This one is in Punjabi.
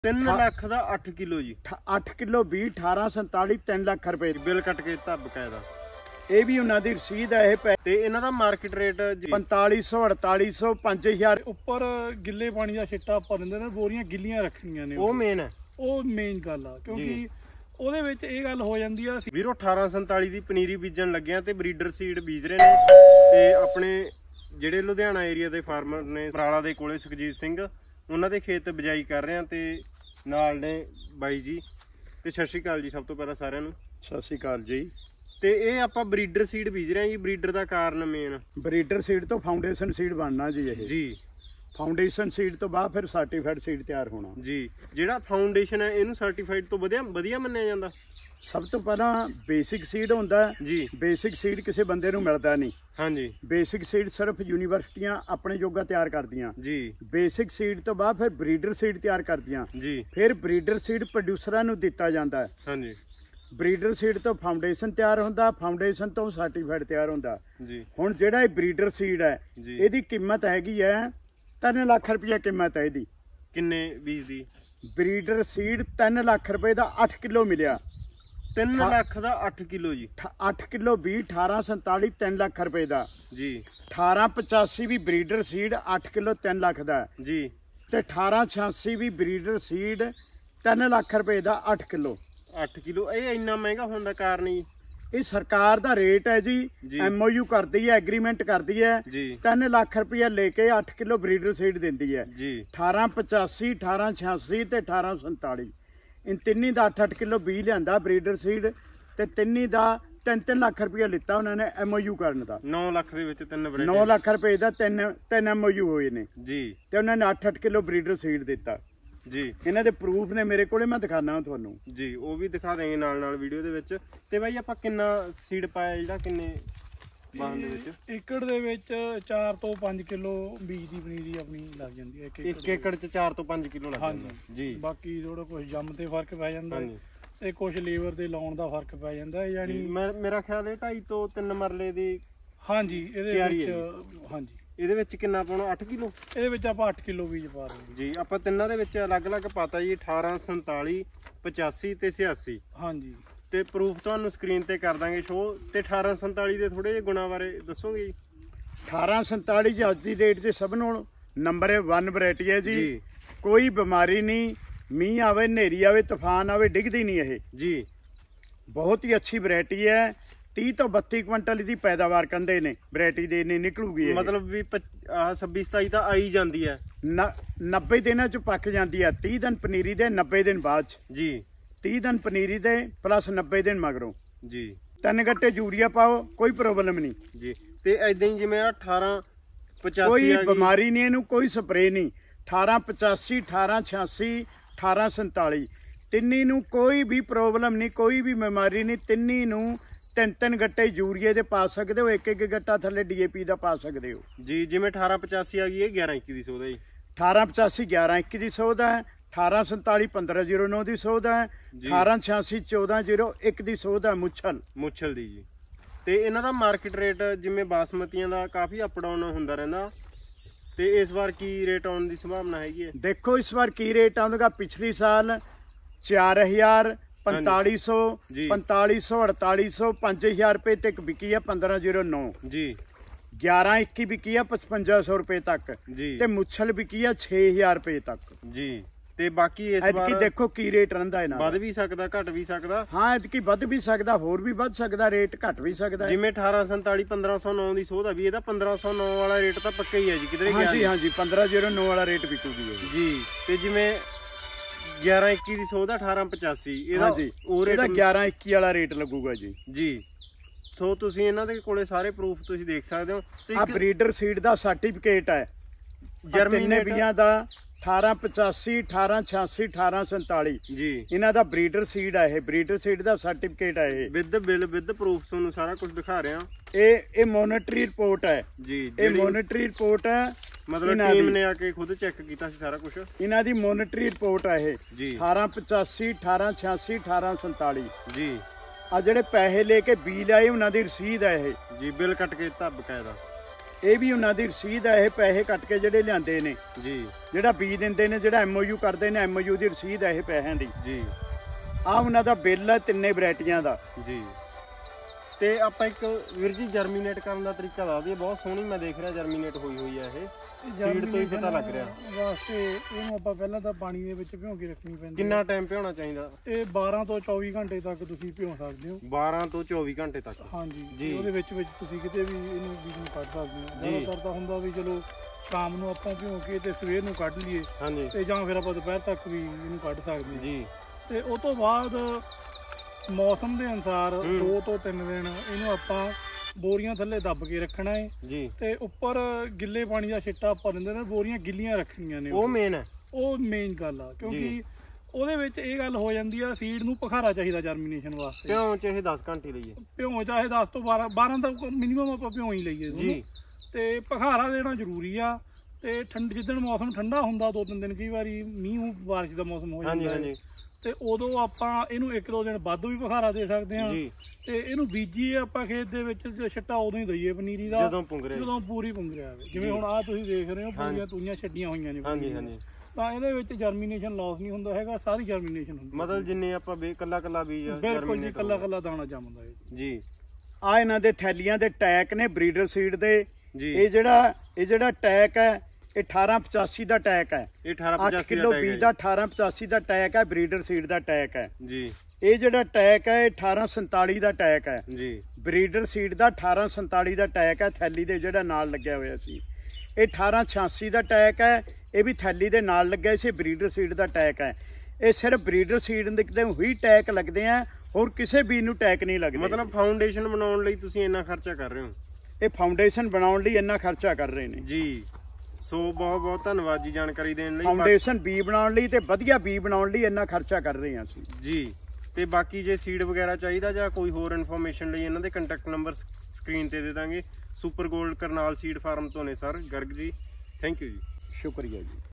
3 ਲੱਖ ਦਾ 8 ਕਿਲੋ ਜੀ। 8 ਕਿਲੋ 20 1847 3 ਲੱਖ रुपए ਬਿੱਲ ਕੱਟ ਕੇ ਦਿੱਤਾ ਬਕਾਇਦਾ। ਇਹ ਵੀ ਉਹਨਾਂ ਦੀ ਰਸੀਦ ਹੈ। ਇਹ ਤੇ ਇਹਨਾਂ ਦਾ ਮਾਰਕੀਟ ਰੇਟ 4500 4800 5000 ਉੱਪਰ ਗਿੱਲੇ ਪਾਣੀ ਦਾ ਛਿੱਟਾ ਪਾ ਦਿੰਦੇ ਨੇ, ਬੋਰੀਆਂ ਗਿੱਲੀਆਂ ਰੱਖਣੀਆਂ ਨੇ। ਉਹ ਮੇਨ ਹੈ, ਉਹ ਮੇਨ ਗੱਲ ਆ, ਕਿਉਂਕਿ ਉਹਦੇ ਵਿੱਚ ਇਹ ਗੱਲ ਹੋ ਜਾਂਦੀ ਆ। ਵੀਰੋ 1847 ਦੀ ਪਨੀਰੀ ਬੀਜਣ ਲੱਗਿਆ ਤੇ ਬਰੀਡਰ ਸੀਡ ਬੀਜ ਰਹੇ ਨੇ। ਤੇ ਆਪਣੇ ਜਿਹੜੇ ਲੁਧਿਆਣਾ ਏਰੀਆ ਦੇ ਫਾਰਮਰ ਨੇ, ਪਰਾਲਾ ਦੇ ਕੋਲੇ ਸੁਖਜੀਤ ਸਿੰਘ, ਉਹਨਾਂ ਦੇ ਖੇਤ ਬਿਜਾਈ ਕਰ ਰਹੇ ਆ ਤੇ ਨਾਲ ਨੇ ਬਾਈ ਜੀ। ਤੇ ਸਤਿ ਸ਼੍ਰੀ ਅਕਾਲ ਜੀ ਸਭ ਤੋਂ ਪਹਿਲਾਂ ਸਾਰਿਆਂ ਨੂੰ। ਸਤਿ ਸ਼੍ਰੀ ਅਕਾਲ ਜੀ। ਤੇ ਇਹ ਆਪਾਂ ਬਰੀਡਰ ਸੀਡ ਬੀਜ ਰਹੇ ਆ ਜੀ। ਬਰੀਡਰ ਦਾ ਕਾਰਨ ਮੇਨ ਬਰੀਡਰ ਸੀਡ ਤੋਂ ਫਾਊਂਡੇਸ਼ਨ ਸੀਡ ਬਣਨਾ ਜੀ। ਇਹ ਜੀ ਫਾਊਂਡੇਸ਼ਨ ਸੀਡ ਤੋਂ ਬਾਅਦ ਫਿਰ ਸਰਟੀਫਾਈਡ ਸੀਡ ਤਿਆਰ ਹੋਣਾ ਜੀ। ਜਿਹੜਾ ਫਾਊਂਡੇਸ਼ਨ ਹੈ ਇਹਨੂੰ ਸਰਟੀਫਾਈਡ ਤੋਂ ਵਧੀਆ ਮੰਨਿਆ ਜਾਂਦਾ। ਸਭ ਤੋਂ ਪਹਿਲਾਂ ਬੇਸਿਕ ਸੀਡ ਹੁੰਦਾ ਜੀ। ਬੇਸਿਕ ਸੀਡ ਕਿਸੇ ਬੰਦੇ ਨੂੰ ਮਿਲਦਾ ਨਹੀਂ। ਹਾਂਜੀ। ਬੇਸਿਕ ਸੀਡ ਸਿਰਫ ਯੂਨੀਵਰਸਿਟੀਆਂ ਆਪਣੇ ਜੋਗਾ ਤਿਆਰ ਕਰਦੀਆਂ ਜੀ। ਬੇਸਿਕ ਸੀਡ ਤੋਂ ਬਾਅਦ ਫਿਰ ਬਰੀਡਰ ਸੀਡ ਤਿਆਰ ਕਰਦੀਆਂ ਜੀ। ਫਿਰ ਬਰੀਡਰ ਸੀਡ ਪ੍ਰੋਡਿਊਸਰਾਂ ਨੂੰ ਦਿੱਤਾ ਜਾਂਦਾ। ਹਾਂਜੀ। ਬਰੀਡਰ ਸੀਡ ਤੋਂ ਫਾਊਂਡੇਸ਼ਨ ਤਿਆਰ ਹੁੰਦਾ, ਫਾਊਂਡੇਸ਼ਨ ਤੋਂ ਸਰਟੀਫਾਈਡ ਤਿਆਰ ਹੁੰਦਾ ਜੀ। ਹੁਣ ਜਿਹੜਾ ਇਹ ਬਰੀਡਰ ਸੀਡ ਹੈ ਇਹਦੀ ਕੀਮਤ ਹੈਗੀ ਹੈ 3 ਲੱਖ ਰੁਪਏ ਕੀਮਤ ਹੈ ਇਹਦੀ। ਕਿੰਨੇ ਬੀਜ ਦੀ? ਬਰੀਡਰ ਸੀਡ 3 ਲੱਖ ਰੁਪਏ ਦਾ 8 ਕਿਲੋ ਮਿਲਿਆ। 3 ਲੱਖ ਦਾ 8 ਕਿਲੋ ਜੀ। 8 ਕਿਲੋ 20 1847 3 ਲੱਖ ਰੁਪਏ ਦਾ ਜੀ। 1885 ਵੀ ਬਰੀਡਰ ਸੀਡ 8 ਕਿਲੋ 3 ਲੱਖ ਦਾ ਜੀ। ਤੇ 1886 ਵੀ ਬਰੀਡਰ ਸੀਡ 3 ਲੱਖ ਰੁਪਏ ਦਾ 8 ਕਿਲੋ। 8 ਕਿਲੋ ਇਹ ਇੰਨਾ ਮਹਿੰਗਾ ਹੋਣ ਦਾ ਕਾਰਨ ਜੀ ਇਹ ਸਰਕਾਰ ਦਾ ਰੇਟ ਹੈ ਜੀ। MOU ਕਰਦੀ ਹੈ, ਐਗਰੀਮੈਂਟ ਕਰਦੀ ਹੈ। 3 ਲੱਖ ਰੁਪਇਆ ਲੈ ਕੇ 8 ਕਿਲੋ ਬਰੀਡਰ ਸੀਡ ਦਿੰਦੀ ਹੈ ਜੀ। 1885 1886 ਤੇ 1847 ਇਨ ਤਿੰਨੀ ਦਾ 8-8 ਕਿਲੋ ਬੀਜ ਲਿਆਂਦਾ ਬਰੀਡਰ ਸੀਡ ਤੇ ਤਿੰਨੀ ਦਾ 3-3 ਲੱਖ ਰੁਪਇਆ ਲਿੱਤਾ ਉਹਨਾਂ ਨੇ MOU ਕਰਨ ਦਾ। 9 ਲੱਖ ਦੇ ਵਿੱਚ 9 ਲੱਖ ਰੁਪਏ ਦਾ 3 MOU ਹੋਏ ਨੇ ਜੀ। ਤੇ ਉਹਨਾਂ ਨੇ 8-8 ਕਿਲੋ ਬਰੀਡਰ ਸੀਡ ਦਿੱਤਾ ਜੀ। ਇਹਨਾਂ ਦੇ ਪ੍ਰੂਫ ਨੇ ਮੇਰੇ ਕੋਲੇ, ਮੈਂ ਦਿਖਾਣਾ ਤੁਹਾਨੂੰ ਜੀ। ਉਹ ਵੀ ਦਿਖਾ ਦੇਂਗੇ ਨਾਲ ਵੀਡੀਓ ਦੇ ਵਿੱਚ। ਤੇ ਬਾਈ ਆਪਾਂ ਕਿੰਨਾ ਸੀਡ ਪਾਇਆ ਜਿਹੜਾ ਕਿੰਨੇ ਬਾਹਨ ਦੇ ਵਿੱਚ? ਏਕੜ ਦੇ ਵਿੱਚ 4 ਤੋਂ 5 ਕਿਲੋ ਬੀਜ ਦੀ ਪਨੀਰੀ ਆਪਣੀ ਲੱਗ ਜਾਂਦੀ ਹੈ। ਇੱਕ ਏਕੜ ਚ 4 ਤੋਂ 5 ਕਿਲੋ ਲੱਗ ਜਾਂਦਾ ਜੀ। ਬਾਕੀ ਥੋੜਾ ਕੁਝ ਜੰਮ ਤੇ ਫਰਕ ਪੈ ਜਾਂਦਾ ਤੇ ਕੁਝ ਲੇਬਰ ਦੇ ਲਾਉਣ ਦਾ ਫਰਕ ਪੈ ਜਾਂਦਾ। ਯਾਨੀ ਮੇਰਾ ਖਿਆਲ ਹੈ 2.5 ਤੋਂ 3 ਮਰਲੇ ਦੀ। ਹਾਂਜੀ। ਇਹਦੇ ਵਿੱਚ ਹਾਂਜੀ ਇਹਦੇ ਵਿੱਚ ਕਿੰਨਾ ਪਾਉਣਾ? 8 ਕਿਲੋ। ਇਹਦੇ ਵਿੱਚ ਆਪਾਂ 8 ਕਿਲੋ ਬੀਜ ਪਾ ਰਹੇ ਜੀ। ਆਪਾਂ ਤਿੰਨਾਂ ਦੇ ਵਿੱਚ ਅਲੱਗ-ਅਲੱਗ ਪਾਤਾ ਜੀ। 18 47 85 ਤੇ 86। ਹਾਂਜੀ। ਤੇ ਪ੍ਰੂਫ ਤੁਹਾਨੂੰ ਸਕਰੀਨ ਤੇ ਕਰ ਦਾਂਗੇ ਸ਼ੋ। ਤੇ 18 47 ਦੇ ਥੋੜੇ ਜਿਹੇ ਗੁਣਾ ਬਾਰੇ ਦੱਸੋਗੇ ਜੀ? 18 47 ਚ ਅੱਜ ਦੀ ਡੇਟ 'ਚ ਸਭ ਨੂੰ ਨੰਬਰ 1 ਵੈਰਾਈਟੀ ਹੈ ਜੀ। ਕੋਈ ਬਿਮਾਰੀ ਨਹੀਂ, ਮੀਂਹ ਆਵੇ, ਹਨੇਰੀ ਆਵੇ, ਤੂਫਾਨ ਆਵੇ, ਡਿੱਗਦੀ ਨਹੀਂ ਇਹ ਜੀ। ਬਹੁਤ ਹੀ ਅੱਛੀ ਵੈਰਾਈਟੀ ਹੈ। 30 ਤੋਂ 32 ਕੁਇੰਟਲ ਦੀ ਪੈਦਾਵਾਰ ਕਹਿੰਦੇ ਨੇ ਵੈਰਾਈਟੀ ਦੇ ਨੇ ਨਿਕਲੂਗੀ। ਮਤਲਬ ਵੀ 26 27 ਤਾਂ ਆਈ ਜਾਂਦੀ ਹੈ। 90 ਦਿਨਾਂ ਚ ਪੱਕ ਜਾਂਦੀ ਹੈ। 30 ਦਿਨ ਪਨੀਰੀ ਦੇ, 90 ਦਿਨ ਬਾਅਦ ਜੀ। 30 ਦਿਨ ਪਨੀਰੀ ਦੇ ਪਲੱਸ 90 ਦਿਨ ਮਗਰੋਂ ਜੀ। 3 ਗੱਟੇ ਯੂਰੀਆ ਪਾਓ, ਕੋਈ ਪ੍ਰੋਬਲਮ ਨਹੀਂ ਜੀ। ਤੇ ਐਦਾਂ ਹੀ ਜਿਵੇਂ 18 85 ਕੋਈ ਬਿਮਾਰੀ ਨਹੀਂ, ਇਹਨੂੰ ਕੋਈ ਸਪਰੇ ਨਹੀਂ। 18 85 18 86 18 47 ਤਿੰਨੀ ਨੂੰ ਕੋਈ ਵੀ ਪ੍ਰੋਬਲਮ ਨਹੀਂ, ਕੋਈ ਵੀ ਬਿਮਾਰੀ ਨਹੀਂ। ਤਿੰਨੀ ਨੂੰ 3-3 ਗੱਟੇ ਯੂਰੀਏ ਦੇ ਪਾ ਸਕਦੇ ਹੋ, 1-1 ਗੱਟਾ ਥੱਲੇ DAP ਦਾ ਪਾ ਸਕਦੇ ਹੋ ਜੀ। ਜਿਵੇਂ 18 85 ਆ ਗਈ, ਇਹ 11 21 ਦੀ ਸੋਧ ਹੈ ਜੀ। 18 85 11 21 ਦੀ ਸੋਧ ਹੈ। 18 47 1509 ਦੀ ਸੋਧ ਹੈ। 18 86 1401 ਦੀ ਸੋਧ ਹੈ ਮੁੱਛਲ ਦੀ ਜੀ। ਤੇ ਇਹਨਾਂ ਦਾ ਮਾਰਕੀਟ ਰੇਟ ਜਿਵੇਂ ਬਾਸਮਤੀਆਂ ਦਾ ਕਾਫੀ ਅਪ ਡਾਊਨ ਹੁੰਦਾ ਰਹਿੰਦਾ। ਤੇ ਇਸ ਵਾਰ ਕੀ ਰੇਟ ਆਉਣ ਦੀ ਸੰਭਾਵਨਾ ਹੈਗੀ ਹੈ? ਦੇਖੋ ਇਸ ਵਾਰ ਕੀ ਰੇਟ ਆਉਂਦਾ। ਪਿਛਲੀ ਸਾਲ 4000 4500 4500 4800 5000 ਰੁਪਏ ਤੱਕ ਵਿਕੀ ਹੈ। 1509 ਜੀ। 11 21 ਵਿਕੀ ਹੈ 5500 ਰੁਪਏ ਤੱਕ ਜੀ। ਤੇ ਮੁੱਛਲ ਵਿਕੀ ਹੈ 6000 ਰੁਪਏ ਤੱਕ ਜੀ। ਤੇ ਬਾਕੀ ਇਸ ਵਾਰ ਦੇਖੋ ਕੀ ਰੇਟ ਰਹਿੰਦਾ ਇਹਨਾਂ ਦਾ। ਵੱਧ ਵੀ ਸਕਦਾ, ਘਟ ਵੀ ਸਕਦਾ। ਹਾਂ ਐਤਕੀ ਵੱਧ ਵੀ ਸਕਦਾ, ਹੋਰ ਵੀ ਵੱਧ ਸਕਦਾ, ਰੇਟ ਘਟ ਵੀ ਸਕਦਾ। ਜਿਵੇਂ 18 47 1509 ਦੀ ਸੋਧ ਆ ਵੀ, ਇਹਦਾ 1509 ਵਾਲਾ ਰੇਟ ਤਾਂ ਪੱਕਾ ਹੀ ਹੈ ਜੀ, ਕਿਧਰੇ ਗਿਆ ਜੀ। ਹਾਂਜੀ 1509 ਵਾਲਾ ਰੇਟ ਵਿਕੂਗੀ ਜੀ। ਤੇ ਜਿਵੇਂ 11 21 ਦੀ ਸੋਧ 18 85 ਇਹਦਾ ਉਹ ਰੇਟ 11 21 ਵਾਲਾ ਰੇਟ ਲੱਗੂਗਾ ਜੀ ਜੀ। ਸੋ ਤੁਸੀਂ ਇਹਨਾਂ ਦੇ ਕੋਲੇ ਸਾਰੇ ਪ੍ਰੂਫ ਤੁਸੀਂ ਦੇਖ ਸਕਦੇ ਹੋ। ਆ ਬਰੀਡਰ ਸੀਡ ਦਾ ਸਰਟੀਫਿਕੇਟ ਹੈ ਜਰਮਨੀ ਬੀਆਂ ਦਾ 18 85 18 86 18 47 ਜੀ। ਇਹਨਾਂ ਦਾ ਬਰੀਡਰ ਸੀਡ ਹੈ। ਇਹ ਬਰੀਡਰ ਸੀਡ ਦਾ ਸਰਟੀਫਿਕੇਟ ਹੈ। ਇਹ ਵਿਦ ਬਿੱਲ ਵਿਦ ਪ੍ਰੂਫ ਤੁਹਾਨੂੰ ਸਾਰਾ ਕੁਝ ਦਿਖਾ ਰਿਹਾ। ਇਹ ਮੋਨਿਟਰੀ ਰਿਪੋਰਟ ਹੈ ਜੀ। ਇਹ ਮੋਨਿਟਰੀ ਰਿਪੋਰਟ ਹੈ, ਮਤਲਬ ਟੀਮ ਨੇ ਆ ਕੇ ਖੁਦ ਚੈੱਕ ਕੀਤਾ ਸੀ ਸਾਰਾ ਕੁਝ। ਇਹਨਾਂ ਦੀ ਮੋਨਿਟਰੀ ਰਿਪੋਰਟ ਹੈ ਇਹ ਜੀ। 18 85 18 86 18 47 ਜੀ। ਆ ਜਿਹੜੇ ਪੈਸੇ ਲੈ ਕੇ ਬੀਜ ਆਏ ਉਹਨਾਂ ਦੀ ਰਸੀਦ ਹੈ ਇਹ ਜੀ। ਬਿੱਲ ਕੱਟ ਕੇ ਦਿੱਤਾ ਬਕਾਇਦਾ। ਇਹ ਵੀ ਉਹਨਾਂ ਦੀ ਰਸੀਦ ਹੈ, ਇਹ ਪੈਸੇ ਕੱਟ ਕੇ ਜਿਹੜੇ ਲਿਆਂਦੇ ਨੇ ਜੀ, ਜਿਹੜਾ ਬੀਜ ਦਿੰਦੇ ਨੇ, ਜਿਹੜਾ MOU ਕਰਦੇ ਨੇ, MOU ਦੀ ਰਸੀਦ ਹੈ ਇਹ ਪੈਸਿਆਂ ਦੀ ਜੀ। ਆ ਉਹਨਾਂ ਦਾ ਬਿੱਲ ਹੈ ਤਿੰਨੇ ਵੈਰਾਈਟੀਆਂ ਦਾ ਜੀ। ਤੇ ਆਪਾਂ ਇੱਕ ਵੀਰ ਜੀ ਜਰਮੀਨੇਟ ਕਰਨ ਦਾ ਤਰੀਕਾ ਦੱਸ ਦਈਏ। ਬਹੁਤ ਸੋਹਣੀ ਮੈਂ ਦੇਖ ਰਿਹਾ ਜਰਮੀਨੇਟ ਹੋਈ ਹੈ ਇਹ, ਸੀਡ ਤੋਂ ਹੀ ਪਤਾ ਲੱਗ ਰਿਹਾ। ਵਾਸਤੇ ਇਹਨੂੰ ਆਪਾਂ ਪਹਿਲਾਂ ਤਾਂ ਪਾਣੀ ਦੇ ਵਿੱਚ ਭਿਓ ਕੇ ਰੱਖਣੀ ਪੈਂਦੀ। ਕਿੰਨਾ ਟਾਈਮ ਭਿਉਣਾ ਚਾਹੀਦਾ? ਇਹ 12 ਤੋਂ 24 ਘੰਟੇ ਤੱਕ ਤੁਸੀਂ ਭਿਓ ਸਕਦੇ ਹੋ। 12 ਤੋਂ 24 ਘੰਟੇ ਤੱਕ? ਹਾਂਜੀ ਜੀ। ਉਹਦੇ ਵਿੱਚ ਤੁਸੀਂ ਕਿਤੇ ਵੀ ਇਹਨੂੰ ਬੀਜ ਨੂੰ ਕੱਢ ਸਕਦੇ ਹੋ। ਜ਼ਿਆਦਾਤਰ ਤਾਂ ਹੁੰਦਾ ਵੀ ਚਲੋ ਸ਼ਾਮ ਨੂੰ ਆਪਾਂ ਭਿਓ ਕੇ ਤੇ ਸਵੇਰ ਨੂੰ ਕੱਢ ਲਈਏ, ਹਾਂਜੀ, ਤੇ ਜਾਂ ਫਿਰ ਆਪਾਂ ਦੁਪਹਿਰ ਤੱਕ ਵੀ ਇਹਨੂੰ ਕੱਢ ਸਕਦੇ ਹਾਂ ਜੀ। ਤੇ ਉਸ ਤੋਂ ਬਾਅਦ ਮੌਸਮ ਦੇ ਅਨੁਸਾਰ 2 ਤੋਂ 3 ਦਿਨ ਇਹਨੂੰ ਆਪਾਂ ਬੋਰੀਆਂ ਥੱਲੇ ਦੱਬ ਕੇ ਰੱਖਣਾ ਹੈ ਜੀ। ਤੇ ਉੱਪਰ ਗਿੱਲੇ ਪਾਣੀ ਦਾ ਛਿੱਟਾ ਭਰ ਦਿੰਦੇ ਨੇ, ਬੋਰੀਆਂ ਗਿੱਲੀਆਂ ਰੱਖਣੀਆਂ ਨੇ। ਉਹ ਮੇਨ ਹੈ, ਉਹ ਮੇਨ ਗੱਲ ਆ, ਕਿਉਂਕਿ ਉਹਦੇ ਵਿੱਚ ਇਹ ਗੱਲ ਹੋ ਜਾਂਦੀ ਆ, ਸੀਡ ਨੂੰ ਭਖਾਰਾ ਚਾਹੀਦਾ ਜਰਮੀਨੇਸ਼ਨ ਵਾਸਤੇ। ਭਿਉਂ ਚਾਹੇ 10 ਘੰਟੇ ਲਈਏ, ਭਿਉਂ ਚਾਹੇ 10 ਤੋਂ 12 ਤੱਕ ਮਿਨੀਮਮ ਆਪਾਂ ਭਿਉਂ ਹੀ ਲਈਏ ਜੀ। ਤੇ ਭਖਾਰਾ ਦੇਣਾ ਜ਼ਰੂਰੀ ਆ। ਤੇ ਜਿੱਦਣ ਮੌਸਮ ਠੰਡਾ ਹੁੰਦਾ 2-3 ਦਿਨ, ਕਈ ਵਾਰੀ ਮੀਂਹ ਬਾਰਿਸ਼ ਦਾ ਮੌਸਮ ਹੋ ਜਾਂਦਾ ਹੈ, ਤੇ ਉਦੋਂ ਆਪਾਂ ਇਹਨੂੰ 1-2 ਦਿਨ ਵੱਧ ਵੀ ਭਖਾਰਾ ਦੇ ਸਕਦੇ ਹਾਂ। ਤੇ ਇਹਨੂੰ ਬੀਜੀਏ ਆਪਾਂ ਖੇਤ ਦੇ ਵਿੱਚ, ਛਿੱਟਾ ਉਦੋਂ ਹੀ ਦਈਏ ਪਨੀਰੀ ਦਾ ਜਦੋਂ ਪੂਰੀ ਪੁੰਗਰਿਆ ਹੋਵੇ। ਜਿਵੇਂ ਹੁਣ ਆਹ ਤੁਸੀਂ ਦੇਖ ਰਹੇ ਹੋ ਪੂਰੀਆਂ ਤੂਈਆਂ ਛੱਡੀਆਂ ਹੋਈਆਂ ਨੇ, ਤਾਂ ਇਹਦੇ ਵਿੱਚ ਜਰਮੀਨੇਸ਼ਨ ਲਾਸ ਨਹੀਂ ਹੁੰਦਾ ਹੈਗਾ, ਸਾਰੀ ਜਰਮੀਨੇਸ਼ਨ ਹੁੰਦੀ। ਮਤਲਬ ਜਿੰਨੇ ਆਪਾਂ ਕੱਲਾ ਬੀਜ ਬਿਲਕੁਲ ਜੀ, ਕੱਲਾ ਦਾਣਾ ਜੰਮਦਾ ਹੈ ਜੀ। ਆ ਇਹਨਾਂ ਦੇ ਥੈਲੀਆਂ ਦੇ ਟੈਗ ਨੇ ਬਰੀਡਰ ਸੀਡ ਦੇ। ਇਹ ਜਿਹੜਾ ਟੈਗ ਹੈ ਇਹ 1885 ਦਾ ਟੈਗ ਹੈ। ਇਹ 1885 8 ਕਿਲੋ ਬੀਜ ਦਾ 1885 ਦਾ ਟੈਗ ਹੈ, ਬਰੀਡਰ ਸੀਡ ਦਾ ਟੈਗ ਹੈ ਜੀ। ਇਹ ਜਿਹੜਾ ਟੈਗ ਹੈ ਇਹ 1847 ਦਾ ਟੈਗ ਹੈ ਜੀ। ਬਰੀਡਰ ਸੀਡ ਦਾ 1847 ਦਾ ਟੈਗ ਹੈ, ਥੈਲੀ ਦੇ ਜਿਹੜਾ ਨਾਲ ਲੱਗਿਆ ਹੋਇਆ ਸੀ। ਇਹ 1886 ਦਾ ਟੈਗ ਹੈ, ਇਹ ਵੀ ਥੈਲੀ ਦੇ ਨਾਲ ਲੱਗਿਆ ਸੀ, ਬਰੀਡਰ ਸੀਡ ਦਾ ਟੈਗ ਹੈ। ਇਹ ਸਿਰਫ ਬਰੀਡਰ ਸੀਡ ਦੇ ਹੀ ਟੈਗ ਲੱਗਦੇ ਆ, ਹੋਰ ਕਿਸੇ ਬੀਜ ਨੂੰ ਟੈਗ ਨਹੀਂ ਲੱਗਦੇ। ਮਤਲਬ ਫਾਊਂਡੇਸ਼ਨ ਬਣਾਉਣ ਲਈ ਤੁਸੀਂ ਇੰਨਾ ਖਰਚਾ ਕਰ ਰਹੇ ਹੋ? ਇਹ ਫਾਊਂਡੇਸ਼ਨ ਬਣਾਉਣ ਲਈ ਇੰਨਾ ਖਰਚਾ ਕਰ ਰਹੇ ਨੇ ਜੀ। ਸੋ ਬਹੁਤ ਬਹੁਤ ਧੰਨਵਾਦ ਜੀ ਜਾਣਕਾਰੀ ਦੇਣ ਲਈ। ਫਾਊਂਡੇਸ਼ਨ ਬੀ ਬਣਾਉਣ ਲਈ ਤੇ ਵਧੀਆ ਬੀ ਬਣਾਉਣ ਲਈ ਇੰਨਾ ਖਰਚਾ ਕਰ ਰਹੇ ਹਾਂ ਅਸੀਂ ਜੀ। ਤੇ ਬਾਕੀ ਜੇ ਸੀਡ ਵਗੈਰਾ ਚਾਹੀਦਾ ਜਾਂ ਕੋਈ ਹੋਰ ਇਨਫੋਰਮੇਸ਼ਨ ਲਈ ਇਹਨਾਂ ਦੇ ਕੰਟੈਕਟ ਨੰਬਰ ਸਕਰੀਨ ਤੇ ਦੇ ਦਾਂਗੇ। Super gold Karnal seed farm ਤੋਂ ਨੇ ਸਰ ਗਰਗ ਜੀ। ਥੈਂਕ ਯੂ ਜੀ। ਸ਼ੁਕਰੀਆ ਜੀ।